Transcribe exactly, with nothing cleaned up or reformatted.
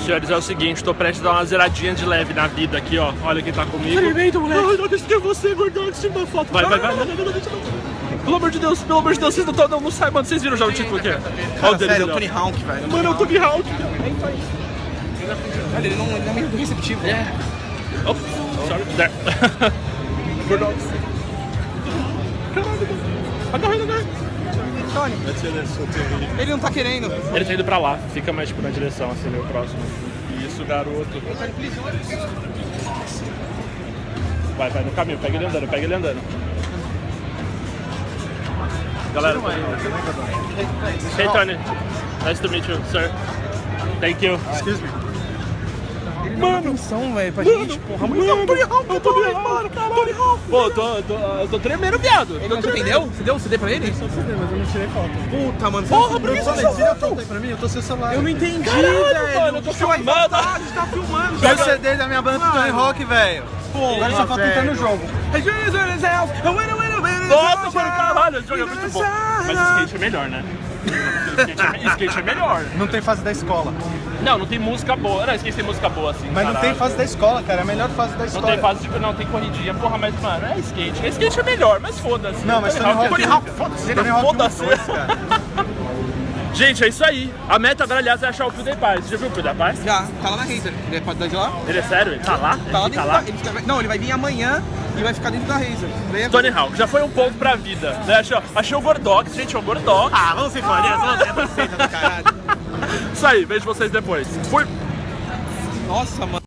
Senhores, é o seguinte, tô prestes a dar uma zeradinha de leve na vida aqui, ó. Olha quem tá comigo. Experimenta, moleque. Ai, não acredito que é você, Gordox, tira uma foto. Vai, vai, vai. Não, não, não, não, deixa não. Pelo amor de Deus, pelo amor de Deus, vocês não estão, não, não sai, mano. Vocês viram já o título aqui? Cara, sério, é o Tony Hawk, velho. Mano, é o Tony Hawk. Olha, ele não, ele não é muito receptivo. É. Oh, sorry. There. Gordox. Caralho, agarra, agarra. Tony, ele não tá querendo. Ele tá indo pra lá, fica mais tipo na direção, assim, meio próximo. Isso, garoto. Vai, vai no caminho, pega ele andando, pega ele andando. Galera, hey Tony, nice to meet you, sir. Thank you. Excuse me. Mano, atenção, velho, pra gente, porra. Mano, Tony Hawk, Tony Hawk, Tony Hawk. Pô, tô, tô, eu tô tremendo, viado. Ele não entendeu? Você deu o C D pra ele? Só C D, mas eu não tirei foto. Puta, mano. Porra, por que você Tira a foto aí pra mim, eu tô sem celular. Eu não entendi, Caralho, velho. mano, eu tô filmando. A gente tá filmando. Pega o C D da minha banda do Tony Hawk, velho. Pô, agora só falta entrar no jogo. Nossa, mano, caralho, esse jogo é muito bom. Mas skate é melhor, né? Skate é, skate é melhor. Não tem fase da escola. Não, não tem música boa. Não, skate tem música boa, assim. Mas não caralho. tem fase da escola, cara. É a melhor fase da Não história. tem fase, tipo, não, tem corridinha. Porra, mas, mano, é skate. Skate é melhor, mas foda-se. Não, mas Tony Hawk... Tony Hawk, foda-se. Tony Hawk Foda-se. um e dois, cara. Gente, é isso aí. A meta agora, aliás, é achar o PewDiePie. Você já viu o PewDiePie? Já, tá lá na Razer. Ele é de lá? Ele é sério? Ele tá lá? Ele Tá lá fica dentro lá? da... Ele fica... Não, ele vai vir amanhã e vai ficar dentro da Razer. Daí é... Tony Hawk, já foi um ponto pra vida. Né? Achei, achei o Gordox, gente, é o Gordox. Ah, vamos se foder, vamos ser vocês do caralho. Isso aí, vejo vocês depois. Fui! Nossa, mano.